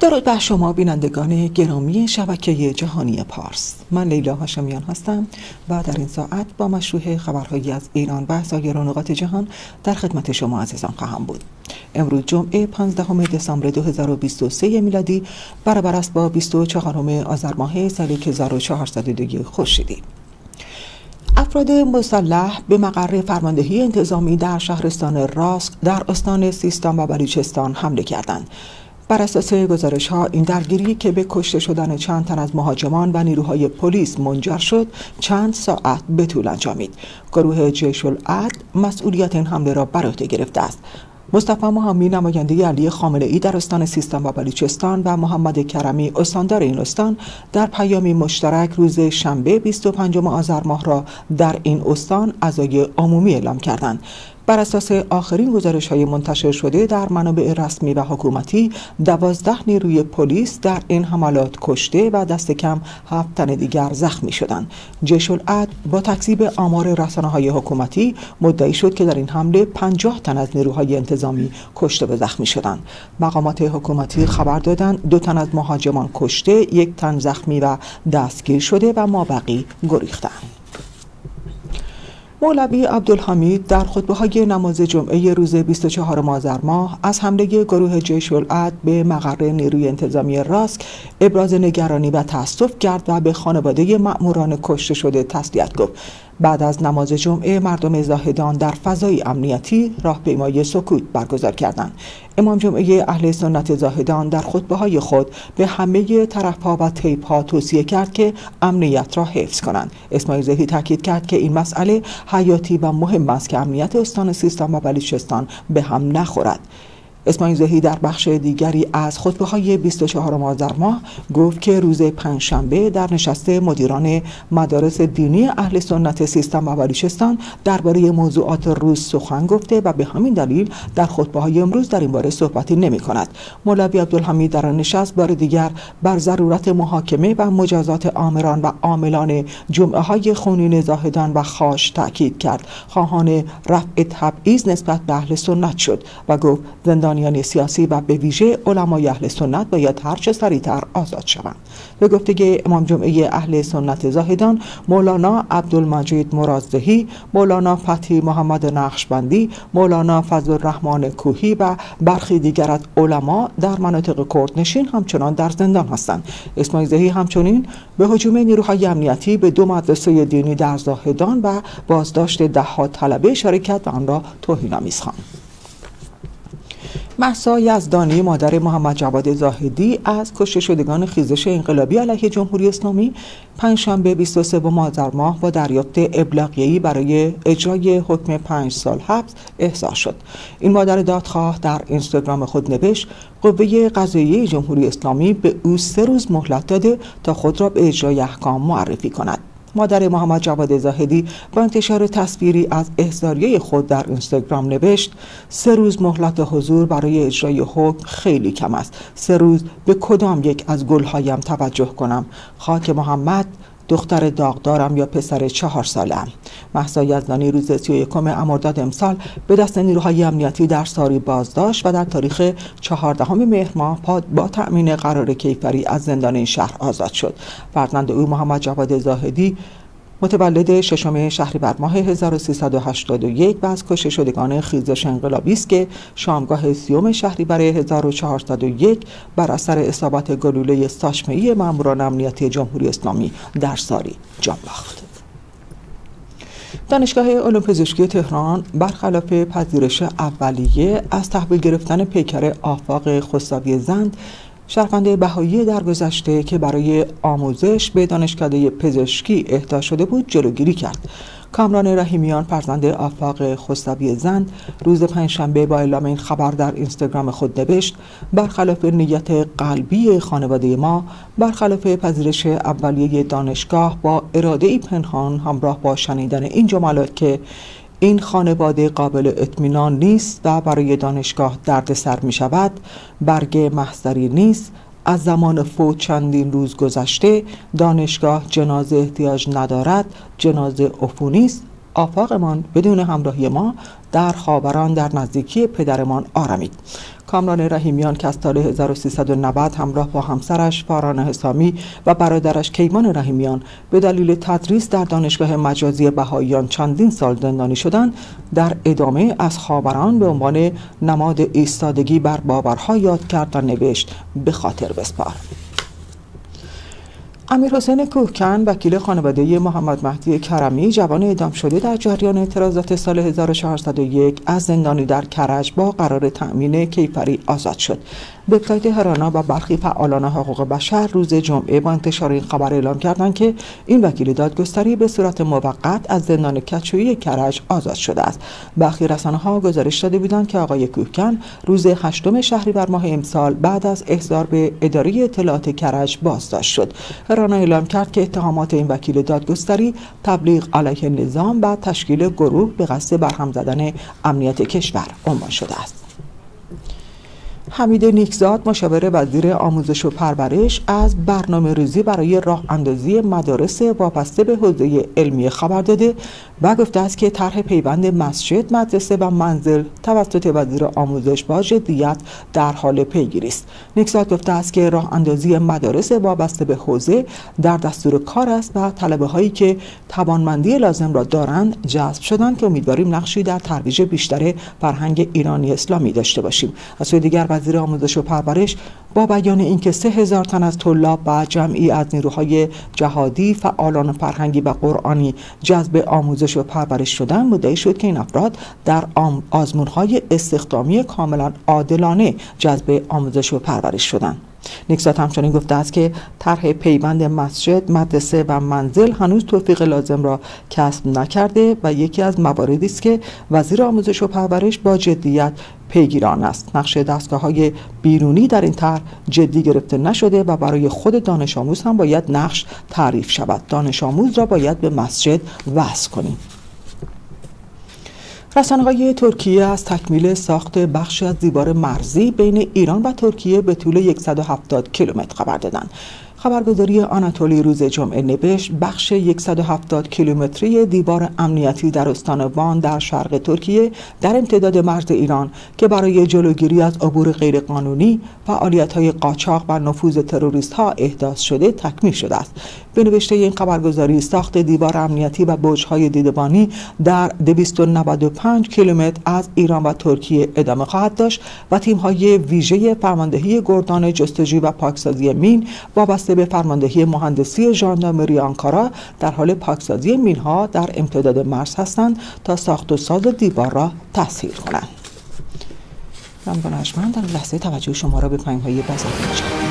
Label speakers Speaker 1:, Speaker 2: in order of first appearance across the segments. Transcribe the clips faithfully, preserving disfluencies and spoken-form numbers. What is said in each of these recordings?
Speaker 1: درود بر شما بینندگان گرامی شبکه جهانی پارس. من لیلا هاشمیان هستم و در این ساعت با مشروع خبرهایی از ایران و سایر نقاط جهان در خدمت شما عزیزان خواهم بود. امروز جمعه پانزدهم دسامبر دو هزار و بیست و سه میلادی برابر است با بیست و چهارم آذر ماه سال هزار و چهارصد و دو خورشیدی. افراد مسلح به مقر فرماندهی انتظامی در شهرستان راسک در استان سیستان و بلوچستان حمله کردند. بر اساس گزارش ها این درگیری که به کشته شدن چند تن از مهاجمان و نیروهای پلیس منجر شد چند ساعت به طول انجامید. گروه جیش العدل مسئولیت این حمله را بر عهده گرفته است. مصطفی مهامی نماینده علی خامنه ای در استان سیستان و بلوچستان و محمد کرمی استاندار این استان در پیامی مشترک روز شنبه بیست و پنجم آذر ماه را در این استان عزای عمومی اعلام کردند. بر اساس آخرین گزارش‌های منتشر شده در منابع رسمی و حکومتی، دوازده نیروی پلیس در این حملات کشته و دست کم هفت تن دیگر زخمی شدند. جیش العدل با تکذیب آمار رسانه‌های حکومتی مدعی شد که در این حمله پنجاه تن از نیروهای انتظامی کشته و زخمی شدند. مقامات حکومتی خبر دادند دو تن از مهاجمان کشته، یک تن زخمی و دستگیر شده و مابقی گریختند. مولوی عبدالحمید در خطبه‌های نماز جمعه روز بیست و چهارم آذر ماه از حمله گروه جیش العدل به مقر نیروی انتظامی راسک ابراز نگرانی و تأسف کرد و به خانواده مأموران کشته شده تسلیت گفت. بعد از نماز جمعه مردم زاهدان در فضای امنیتی راهپیمایی سکوت برگزار کردند. امام جمعه اهل سنت زاهدان در خطبه‌های خود به همه طرف‌ها و طیف‌ها توصیه کرد که امنیت را حفظ کنند. اسماعیل زهی تاکید کرد که این مسئله حیاتی و مهم است که امنیت استان سیستان و بلوچستان به هم نخورد. اسماعیل زهی در بخش دیگری از خطبه‌های بیست و چهارم آذر ماه گفت که روز پنجشنبه در نشست مدیران مدارس دینی اهل سنت سیستان و بلوچستان درباره موضوعات روز سخن گفته و به همین دلیل در خطبه‌های امروز در این باره صحبتی نمی‌کند. مولوی عبدالحمید در آن نشست بار دیگر بر ضرورت محاکمه و مجازات آمران و عاملان جمعه‌های خونین زاهدان و خاش تأکید کرد. خواهان رفع تبعیض نسبت به اهل سنت شد و گفت زندانیان سیاسی و به ویژه علمای اهل سنت باید هر چه سریعتر آزاد شوند. به گفته امام جمعه اهل سنت زاهدان، مولانا عبدالمجید مرادزهی، مولانا فتحی محمد نقشبندی، مولانا فضل الرحمن کوهی و برخی دیگر از علما در مناطق کردنشین همچنان در زندان هستند. اسماعیل زهی همچنین به هجوم نیروهای امنیتی به دو مدرسه دینی در زاهدان و بازداشت ده‌ها طلبه اشاره کرد و آن را توهین‌آمیز خواند. مهسا یزدانی مادر محمد جواد زاهدی از کشته شدگان خیزش انقلابی علیه جمهوری اسلامی پنجشنبه بیست و سوم آذر ماه با دریافت ابلاغیه‌ای برای اجرای حکم پنج سال حبس احضار شد. این مادر دادخواه در اینستاگرام خود نوشت قوه قضاییه جمهوری اسلامی به او سه روز مهلت داده تا خود را به اجرای احکام معرفی کند. مادر محمد جواد زاهدی با انتشار تصویری از احضاریه خود در اینستاگرام نوشت سه روز مهلت حضور برای اجرای حکم خیلی کم است. سه روز به کدام یک از گلهایم توجه کنم؟ خاک محمد، دختر داغدارم یا پسر چهار سالم؟ مهسا یزدانی روز سی و یکم مرداد امسال به دست نیروهای امنیتی در ساری بازداشت و در تاریخ چهاردهم مهر ماه با تأمین قرار کیفری از زندان این شهر آزاد شد. فرزند او محمد جواد زاهدی متولد ششم شهریور ماه هزار و سیصد و هشتاد و یک و از کشته شدگان خیزش انقلابی است که شامگاه سیوم شهریور هزار و چهارصد و یک بر اثر اصابت گلوله ساچمه‌ای ماموران امنیتی جمهوری اسلامی در ساری جان باخت. دانشگاه علوم پزشکی تهران برخلاف پذیرش اولیه از تحویل گرفتن پیکر آفاق خسروی زند شهروند بهایی درگذشته که برای آموزش به دانشکده پزشکی اهدا شده بود جلوگیری کرد. کامران رحیمیان فرزند آفاق خسروی زند روز پنجشنبه با اعلام این خبر در اینستاگرام خود نوشت برخلاف نیت قلبی خانواده ما، برخلاف پذیرش اولیه دانشگاه، با اراده‌ای پنهان همراه با شنیدن این جملات که این خانواده قابل اطمینان نیست و برای دانشگاه دردسر می شود، برگ محضری نیست، از زمان فوت چندین روز گذشته، دانشگاه جنازه احتیاج ندارد، جنازه عفونی است، آفاقمان بدون همراهی ما در خاوران در نزدیکی پدرمان آرامید. کامران رحیمیان که از سال هزار و سیصد و نود همراه با همسرش فاران حسامی و برادرش کیوان رحیمیان به دلیل تدریس در دانشگاه مجازی بهائیان چندین سال زندانی شدند، در ادامه از خاوران به عنوان نماد ایستادگی بر باورها یاد کرد و نوشت به خاطر بسپار. امیرحسین کوهکن وکیل خانواده محمد مهدی کرمی جوان اعدام شده در جریان اعتراضات سال هزار و چهارصد و یک از زندانی در کرج با قرار تأمین کیفری آزاد شد. وبسایت هرانا و برخی فعالان حقوق بشر روز جمعه با انتشار این خبر اعلام کردند که این وکیل دادگستری به صورت موقت از زندان کجویی کرج آزاد شده است. برخی رسانه‌ها گزارش داده بودند که آقای کوهکن روز هشتم شهریور ماه امسال بعد از احضار به اداره اطلاعات کرج بازداشت شد. هرانا اعلام کرد که اتهامات این وکیل دادگستری تبلیغ علیه نظام و تشکیل گروه به قصد برهم زدن امنیت کشور عنوان شده است. حمید نیکزاد مشاور وزیر آموزش و پرورش از برنامه ریزی برای راه اندازی مدارس وابسته به حوزه علمی خبر داده و گفته است که طرح پیوند مسجد، مدرسه و منزل توسط وزیر آموزش با جدیت در حال پیگیری است. نیکزاد گفته است که راه اندازی مدارس وابسته به حوزه در دستور کار است و طلبه هایی که توانمندی لازم را دارند جذب شدند که امیدواریم نقشی در ترویج بیشتر فرهنگ ایرانی اسلامی داشته باشیم. از سوی دیگر وزیر آموزش و پرورش با بیان اینکه سه هزار تن از طلاب و جمعی از نیروهای جهادی، فعالان فرهنگی و قرآنی جذب آموزش و پرورش شدن، مدعی شد که این افراد در آزمون‌های استخدامی کاملا عادلانه جذب آموزش و پرورش شدند. نیکزاد همچنین گفته است که طرح پیوند مسجد، مدرسه و منزل هنوز توفیق لازم را کسب نکرده و یکی از مواردی است که وزیر آموزش و پرورش با جدیت پیگیران است. نقش دستگاه‌های بیرونی در این طرح جدی گرفته نشده و برای خود دانش آموز هم باید نقش تعریف شود. دانش آموز را باید به مسجد وصل کنیم. رسانه‌های ترکیه از تکمیل ساخت بخشی از دیوار مرزی بین ایران و ترکیه به طول صد و هفتاد کیلومتر خبر دادند. خبرگزاری آناتولی روز جمعه نوشت بخش صد و هفتاد کیلومتری دیوار امنیتی در استان وان در شرق ترکیه در امتداد مرز ایران که برای جلوگیری از عبور غیرقانونی، فعالیت‌های قاچاق و نفوذ تروریست‌ها احداث شده تکمیل شده است. به نوشته این خبرگزاری ساخت دیوار امنیتی و برج‌های دیدبانی در دویست و نود و پنج کیلومتر از ایران و ترکیه ادامه خواهد داشت و تیم‌های ویژه فرماندهی گردان جستجوی و پاکسازی مین وابسته به فرماندهی مهندسی ژاندارمری آنکارا در حال پاکسازی مین‌ها در امتداد مرز هستند تا ساخت و ساز دیوار را تسهیل کنند. ممنون از من در لحظه توجه شما را به پیام‌های بازار می‌کنم.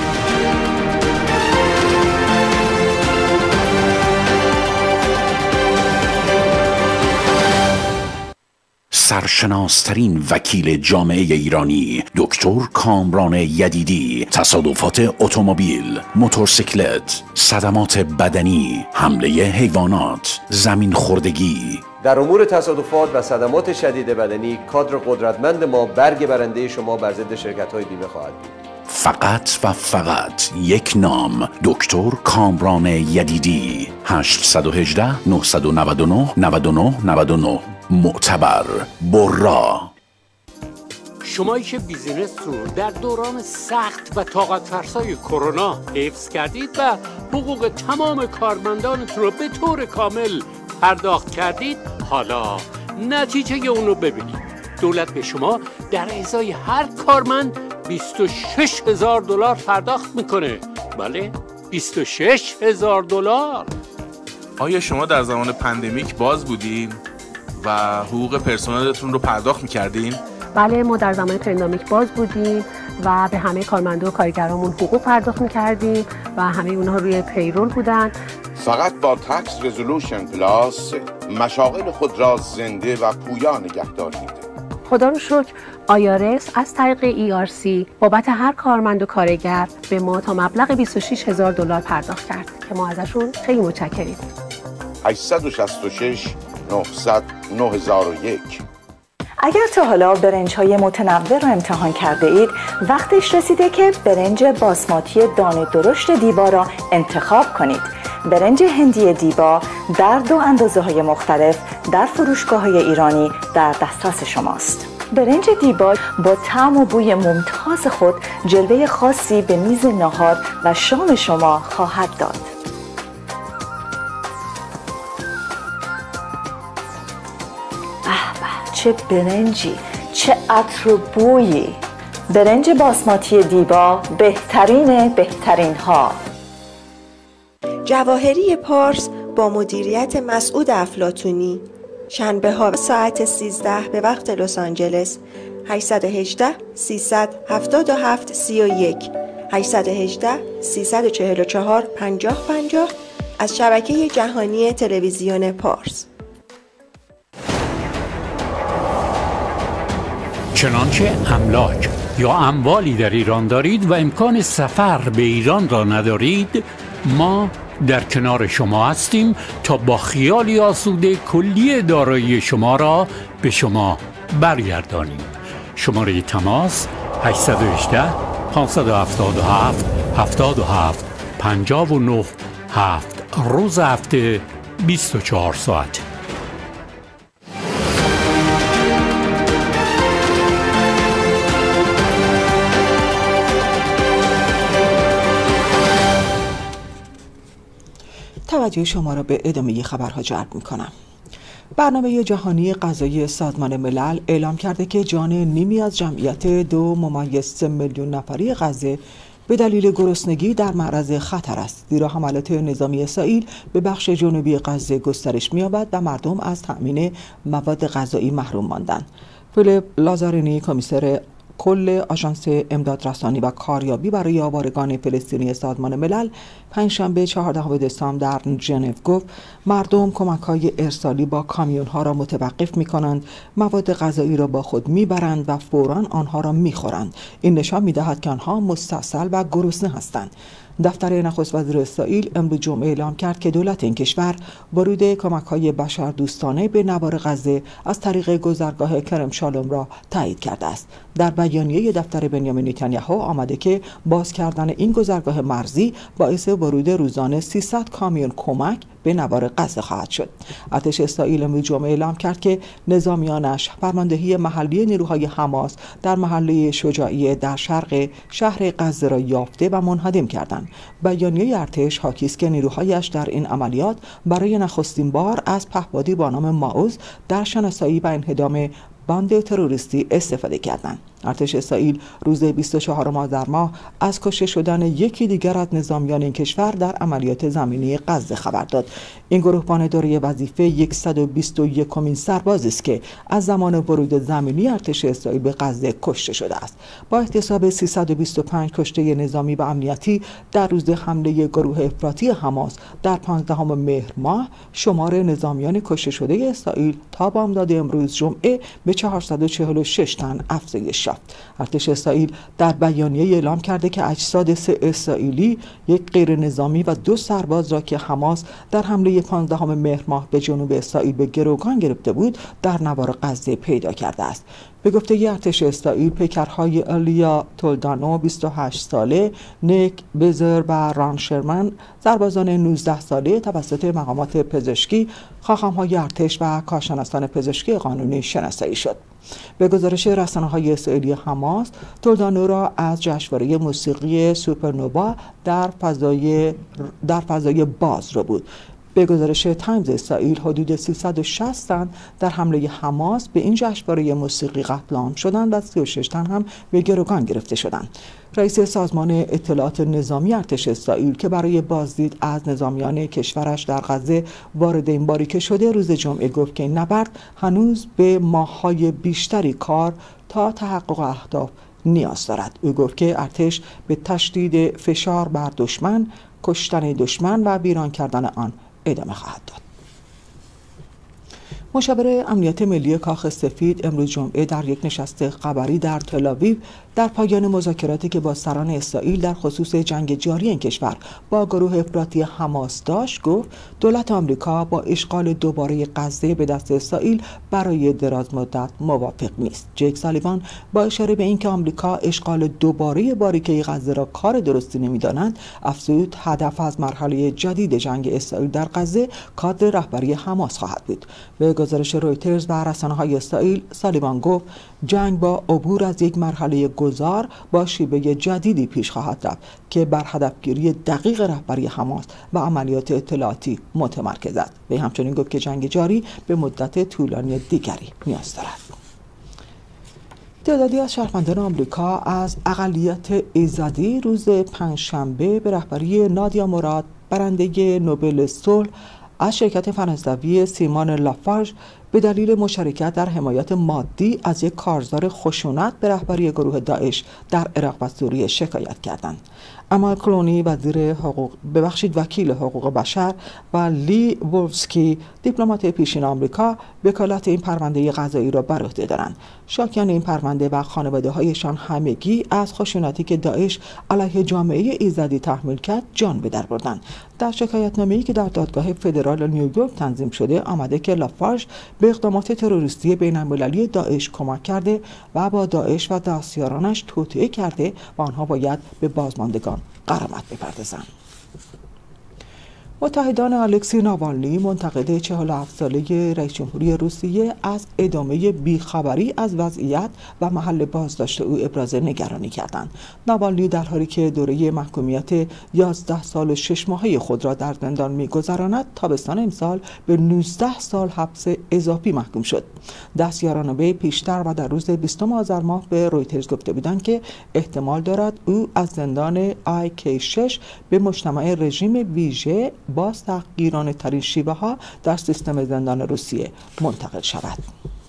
Speaker 2: سرشناسترین وکیل جامعه ایرانی دکتر کامران یدیدی، تصادفات اتومبیل، موتورسیکلت، صدمات بدنی، حمله حیوانات، زمین خوردگی.
Speaker 3: در امور تصادفات و صدمات شدید بدنی کادر قدرتمند ما برگ برنده شما بر ضد شرکت‌های بیمه خواهد بود.
Speaker 2: فقط و فقط یک نام، دکتر کامران یدیدی. هشت یک هشت نه نه نه نه نه نه نه معتبر برا.
Speaker 4: شمایی که بیزینس رو در دوران سخت و طاقت فرسای کرونا حفظ کردید و حقوق تمام کارمندانتون رو به طور کامل پرداخت کردید، حالا نتیجه اون رو ببینید. دولت به شما در ازای هر کارمند بیست و شش هزار دلار پرداخت میکنه. بله، بیست و شش هزار دلار.
Speaker 5: آیا شما در زمان پندمیک باز بودین و حقوق پرسنلتون رو پرداخت میکردین؟
Speaker 6: بله، ما در زمان پندمیک باز بودیم و به همه کارمنده و کارگرامون حقوق پرداخت میکردیم و همه اونها روی پیرول بودن.
Speaker 7: فقط با تکس رزولوشن پلاس مشاغل خود را زنده و پویا نگه دارید.
Speaker 6: خدا رو شکر آیارس از طریق ای آر سی بابت هر کارمند و کارگر به ما تا مبلغ بیست و شش هزار دلار پرداخت کرد که ما ازشون خیلی متشکریم.
Speaker 7: هشت شش شش نه نه هزار و یک.
Speaker 8: اگر تا حالا برنج‌های متنوع رو امتحان کرده اید، وقتش رسیده که برنج باسماتی دانه درشت دیبا را انتخاب کنید. برنج هندی دیبا در دو اندازه‌های مختلف در فروشگاه‌های ایرانی در دسترس شماست. برنج دیبا با طعم و بوی ممتاز خود جلوه خاصی به میز ناهار و شام شما خواهد داد. به چه برنجی، چه عطر و بویی! برنج باسماتی دیبا بهترین بهترین ها.
Speaker 9: جواهری پارس با مدیریت مسعود افلاطونی، شنبه ها ساعت سیزده به وقت لس آنجلس. هشت یک هشت سیصد و هفتاد و هفت سی و یک هشت یک هشت سیصد و چهل و چهار پنجاه پنجاه از شبکه جهانی تلویزیون پارس.
Speaker 4: چنانچه املاک یا اموالی در ایران دارید و امکان سفر به ایران را ندارید، ما در کنار شما هستیم تا با خیالی آسوده کلی دارایی شما را به شما برگردانیم. شماره تماس هشت یک هشت پانصد و هفتاد و هفت هفتاد و هفت پنجاه و نه هفت، روز هفته بیست و چهار ساعت.
Speaker 1: توجه شما را به ادامه خبرها جلب می‌کنم. برنامه جهانی غذایی سازمان ملل اعلام کرده که جان نیمی از جمعیت دو ممیز سه میلیون نفری غزه به دلیل گرسنگی در معرض خطر است، زیرا حملات نظامی اسرائیل به بخش جنوبی غزه گسترش می‌یابد و مردم از تأمین مواد غذایی محروم ماندند. فیلیپ لازارینی، کمیسر کل آژانس امداد رسانی و کاریابی برای آوارگان فلسطینی سازمان ملل پنجشنبه چهاردهم دسامبر در ژنو گفت مردم کمک‌های ارسالی با کامیون‌ها را متوقف می‌کنند، مواد غذایی را با خود می‌برند و فوراً آنها را می‌خورند. این نشان می‌دهد که آنها مستعسل و گرسنه هستند. دفتر نخست وزیر اسرائیل امروز جمعه اعلام کرد که دولت این کشور ورود کمک‌های بشردوستانه به نوار غزه از طریق گذرگاه کرم شالوم را تایید کرده است. در بیانیه دفتر بنیامین نتانیاهو آمده که باز کردن این گذرگاه مرزی باعث ورود روزانه سیصد کامیون کمک به نوار غزه خواهد شد. ارتش اسرائیل امروز جمعه اعلام کرد که نظامیانش فرماندهی محلی نیروهای حماس در محله شجاعیه در شرق شهر غزه را یافته و منهدم کردند. بیانیه ارتش حاکی است که نیروهایش در این عملیات برای نخستین بار از پهپادی با نام ماوز در شناسایی و انهدام باند تروریستی استفاده کردند. ارتش اسرائیل روز بیست و چهارم آذر ماه از کشته شدن یکی دیگر از نظامیان این کشور در عملیات زمینی غزه خبر داد. این گروهبان دارای وظیفه صد و بیست و یکمین سربازی است که از زمان ورود زمینی ارتش اسرائیل به غزه کشته شده است. با احتساب سیصد و بیست و پنج کشته نظامی و امنیتی در روز حمله گروه افراطی حماس در پانزدهم مهر ماه، شمار نظامیان کشته شده اسرائیل تا بامداد امروز جمعه به چهارصد و چهل و شش تن افزایش یافت. ارتش اسرائیل در بیانیه اعلام کرده که اجساد سه اسرائیلی، یک غیر نظامی و دو سرباز را که حماس در حمله پانزدهم مهر ماه به جنوب اسرائیل به گروگان گرفته بود در نوار غزه پیدا کرده است. به گفته ارتش اسرائیل، پیکرهای الیا تولدانو بیست و هشت ساله، نیک بزر و ران شرمن سربازان نوزده ساله توسط مقامات پزشکی، خاخام‌های ارتش و کارشناسان پزشکی قانونی شناسایی شد. به گزارش رسانه‌های اسرائیلی، حماس تولدانو را از جشنواره موسیقی سوپرنووا در فضای در فضای باز رو بود. به گزارش تایمز اسرائیل، حدود سیصد و شصت تن در حمله حماس به این جشنواره موسیقی قتل عام شدند و سی و شش تن هم به گروگان گرفته شدند. رئیس سازمان اطلاعات نظامی ارتش اسرائیل که برای بازدید از نظامیان کشورش در غزه وارد این باریکه شده، روز جمعه گفت که این نبرد هنوز به ماه‌های بیشتری کار تا تحقق اهداف نیاز دارد. او گفت که ارتش به تشدید فشار بر دشمن، کشتن دشمن و ویران کردن آن ادامه خواهد داد. مشاور امنیت ملی کاخ سفید امروز جمعه در یک نشست خبری در تل‌آویو در پایان مذاکراتی که با سران اسرائیل در خصوص جنگ جاری این کشور با گروه افراطی حماس داشت گفت دولت آمریکا با اشغال دوباره غزه به دست اسرائیل برای دراز مدت موافق نیست. جک سالیوان با اشاره به اینکه آمریکا اشغال دوباره باریکه غزه را کار درستی نمی‌داند، افزود هدف از مرحله جدید جنگ اسرائیل در غزه کادر رهبری حماس خواهد بود. به گزارش رویترز و رسانه‌های اسرائیل، سالیوان گفت جنگ با عبور از یک مرحله گذار با شیوه جدیدی پیش خواهد رفت که بر هدفگیری دقیق رهبری حماس و عملیات اطلاعاتی متمرکز است. وی همچنین گفت که جنگ جاری به مدت طولانی دیگری نیاز دارد. تعدادی از شهروندان آمریکا از اقلیت ایزدی روز پنجشنبه به رهبری نادیا مراد، برنده نوبل صلح، از شرکت فرانسوی سیمون لافارژ به دلیل مشارکت در حمایت مادی از یک کارزار خشونت به رهبری گروه داعش در عراق و سوریه شکایت کردند. اما کلونی وزیر حقوق ببخشید وکیل حقوق بشر و لی وولفسکی دیپلمات پیشین آمریکا وکالت این پرونده قضایی را بر عهده دارند. شاکیان این پرونده و خانواده‌هایشان همگی از خشونتی که داعش علیه جامعه ایزدی تحمیل کرد جان به در بردند. در شکایتنامه‌ای که در دادگاه فدرال نیویورک تنظیم شده آمده که لافارژ به اقدامات تروریستی بین‌المللی داعش کمک کرده و با داعش و دستیارانش توطئه کرده و آنها باید به بازماندگان غرامت بپردازند. متحدان الکسی ناوالنی منتقد چهل و هفت ساله رئیس جمهوری روسیه از ادامه بیخبری از وضعیت و محل بازداشت او ابراز نگرانی کردند. ناوالنی در حالی که دوره محکومیت یازده سال و شش ماهه خود را در زندان می‌گذراند، تابستان امسال به نوزده سال حبس اضافی محکوم شد. دستیاران وی پیشتر و در روز بیستم آذر ماه به رویترز گفته بودند که احتمال دارد او از زندان آی کی شش به مجتمع رژیم ویژه با تحقیرانه ترین شیوه ها در سیستم زندان روسیه منتقل شود.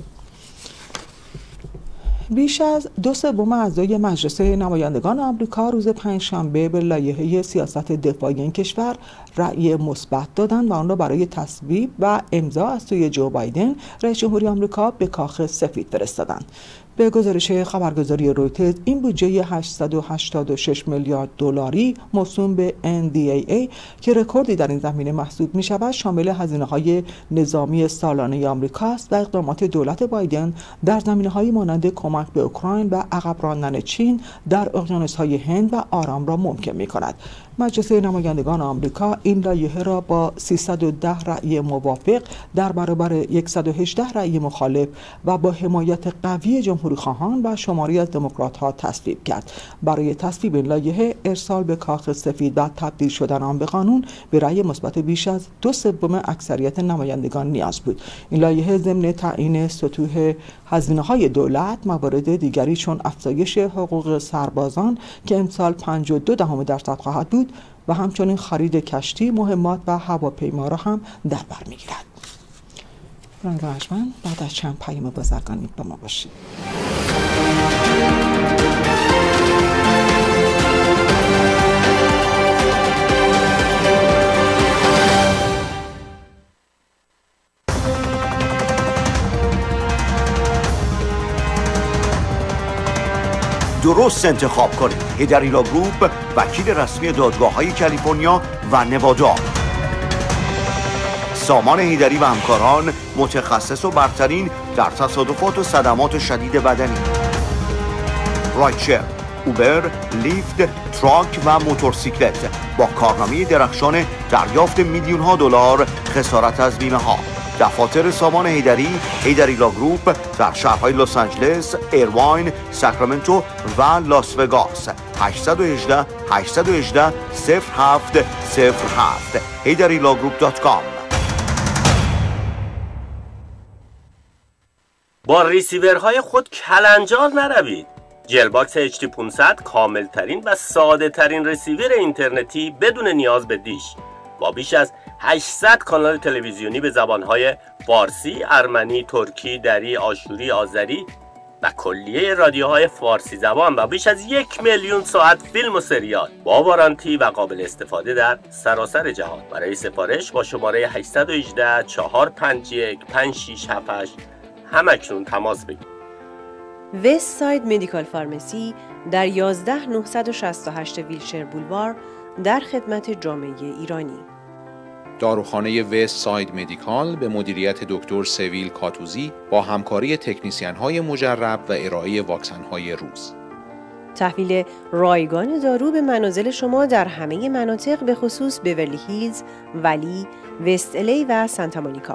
Speaker 1: بیش از دو سوم اعضای مجلس نمایندگان آمریکا روز پنجشنبه به لایحه سیاست دفاعی این کشور رأی مثبت دادند و آن را برای تصویب و امضا از سوی جو بایدن رئیس جمهوری آمریکا به کاخ سفید فرستادند. به گزارش خبرگزاری رویترز، این بودجه هشتصد و هشتاد و شش میلیارد دلاری موسوم به ان دی ای ای که رکوردی در این زمینه محسوب می شود، شامل هزینه‌های نظامی سالانه آمریکا است و اقدامات دولت بایدن در زمینه‌های مانند کمک به اوکراین و عقب راندن چین در اقیانوس‌های هند و آرام را ممکن می‌کند. مجلس نمایندگان آمریکا این لایحه را با سیصد و ده رأی موافق در برابر صد و هجده رأی مخالف و با حمایت قوی جمهوری خواهان و شماری از دموکرات‌ها تصویب کرد. برای تصویب این لایحه، ارسال به کاخ سفید و تبدیل شدن آن به قانون به رأی مثبت بیش از دو سوم اکثریت نمایندگان نیاز بود. این لایحه ضمن تعیین سطوح هزینه‌های دولت، موارد دیگری چون افزایش حقوق سربازان که امسال پنجاه و دو دهم درصد خواهد بود و همچنین خرید کشتی، مهمات و هواپیما را هم در بر می‌گیرد. رنگ‌رنجمند بعد از چند پیام بازرگانی با ما باشید.
Speaker 10: درست انتخاب کنید. هیدریلا گروپ، وکیل رسمی دادگاه‌های کالیفرنیا و نوادا. سامان هیدری و همکاران، متخصص و برترین در تصادفات و صدمات شدید بدنی. رایدشر، اوبر، لیفت، تراک و موتورسیکلت با کارنامه درخشان دریافت میلیون ها دلار خسارت از بیمه ها. دفاتر سامان هیدری، هیدریلا گروپ در شهرهای لس آنجلس، ایرواین، ساکرامنتو و لاس وگاس. هشت یک هشت هشت یک هشت صفر هفت صفر هفت هیدریلا گروپ دات کام.
Speaker 11: با ریسیورهای خود کلنجار نروید. جلباکس اچ دی پانصد کامل ترین و ساده ترین ریسیور اینترنتی بدون نیاز به دیش، با بیش از هشتصد کانال تلویزیونی به زبانهای فارسی، ارمنی، ترکی، دری، آشوری، آذری و کلیه رادیوهای فارسی زبان و بیش از یک میلیون ساعت فیلم و سریال با وارانتی و قابل استفاده در سراسر جهان. برای سفارش با شماره هشت یک هشت چهار پنج یک پنج شش هفت هشت همکنون تماس بگیرید.
Speaker 12: وست ساید مدیکال فارمسی در یازده هزار و نهصد و شصت و هشت ویلشر بولوار در خدمت جامعه ایرانی.
Speaker 13: داروخانه وست ساید مدیکال به مدیریت دکتر سویل کاتوزی با همکاری تکنیسیان‌های مجرب و ارائه واکسن‌های روز.
Speaker 12: تحویل رایگان دارو به منازل شما در همه مناطق، به خصوص بیورلی هیلز، ولی، وست الی و سانتا مونیکا.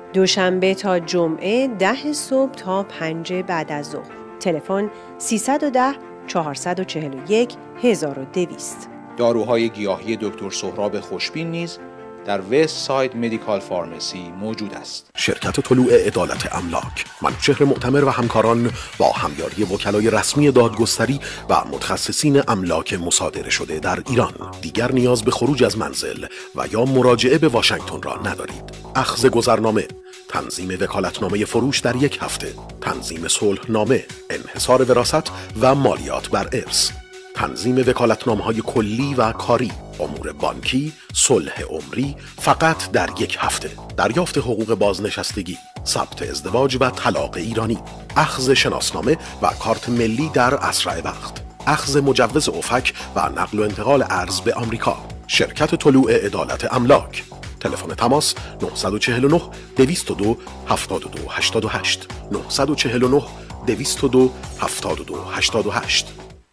Speaker 12: دوشنبه تا جمعه ده صبح تا پنج بعد از ظهر. تلفن سیصد و ده چهارصد و چهل و یک هزار و دویست.
Speaker 13: داروهای گیاهی دکتر سهراب خوشبین نیز در وست ساید مدیکال فارمسی موجود است.
Speaker 14: شرکت طلوع عدالت املاک، منوچهر معتمر و همکاران با همیاری وکلای رسمی دادگستری و متخصصین املاک مصادره شده در ایران دیگر نیاز به خروج از منزل و یا مراجعه به واشنگتن را ندارید. اخذ گذرنامه، تنظیم وکالتنامه فروش در یک هفته، تنظیم صلحنامه، انحصار وراثت و مالیات بر ارث، تنظیم وکالتنامه‌های کلی و کاری، امور بانکی، صلح عمری فقط در یک هفته، دریافت حقوق بازنشستگی، ثبت ازدواج و طلاق ایرانی، اخذ شناسنامه و کارت ملی در اسرع وقت، اخذ مجوز افک و نقل و انتقال ارز به آمریکا. شرکت طلوع عدالت املاک. تلفن تماس نه چهار نه دویست و دو هفتاد و دو هشتاد و هشت نه چهار نه دویست و دو هفتاد و دو هشتاد و هشت.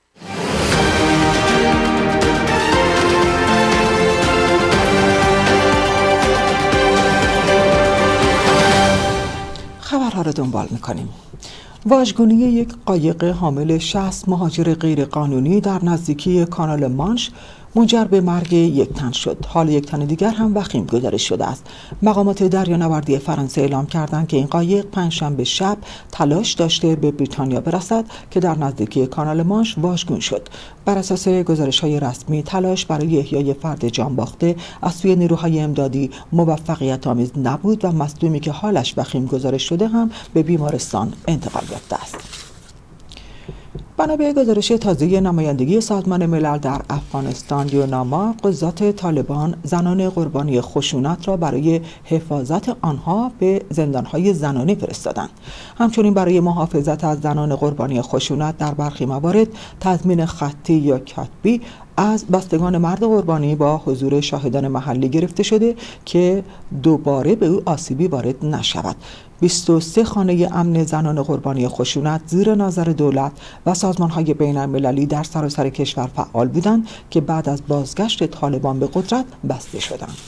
Speaker 1: خبرها را دنبال می‌کنیم. واژگونی یک قایق حامل شصت مهاجر غیرقانونی در نزدیکی کانال مانش منجر به مرگ یک تن شد. حال یک تن دیگر هم وخیم گزارش شده است. مقامات دریانوردی فرانسه اعلام کردند که این قایق پنجشنبه شب تلاش داشته به بریتانیا برسد که در نزدیکی کانال مانش واژگون شد. بر اساس گزارش‌های رسمی تلاش برای احیای فرد جانباخته از سوی نیروهای امدادی موفقیت آمیز نبود و مصدومی که حالش وخیم گزارش شده هم به بیمارستان انتقال یافته است. بنا به گزارش تازه نمایندگی سازمان ملل در افغانستان یوناما، قضات طالبان زنان قربانی خشونت را برای حفاظت آنها به زندانهای زنانه فرستادند. همچنین برای محافظت از زنان قربانی خشونت در برخی موارد تضمین خطی یا کتبی از بستگان مرد قربانی با حضور شاهدان محلی گرفته شده که دوباره به او آسیبی وارد نشود. بیست و سه خانه امن زنان قربانی خشونت زیر نظر دولت و سازمان‌های بین‌المللی در سراسر کشور فعال بودند که بعد از بازگشت طالبان به قدرت بسته شدند.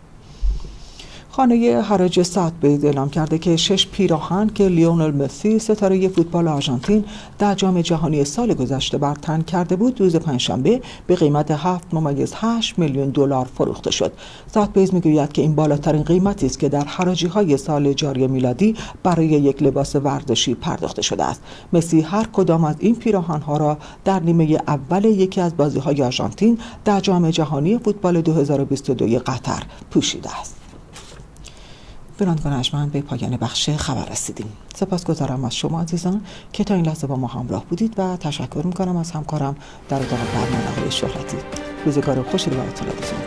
Speaker 1: خانه حراج ساوت اعلام کرده که شش پیراهن که لیونل مسی ستاره فوتبال آرژانتین در جام جهانی سال گذشته بر تن کرده بود روز پنجشنبه به قیمت هفت ممیز هشت میلیون دلار فروخته شد. ساوت میگوید که این بالاترین قیمتی است که در حراجی‌های سال جاری میلادی برای یک لباس ورزشی پرداخته شده است. مسی هر کدام از این پیراهن‌ها را در نیمه اول یکی از بازی‌های آرژانتین در جام جهانی فوتبال دو هزار و بیست و دو قطر پوشیده است. بینندگان ارجمند، به پایان بخش خبر رسیدیم. سپاسگزارم از شما عزیزان که تا این لحظه با ما همراه بودید و تشکر میکنم از همکارم در اتاق برنامه‌های شهرتی. روزگار خوشی رو براتون آرزو می‌کنم.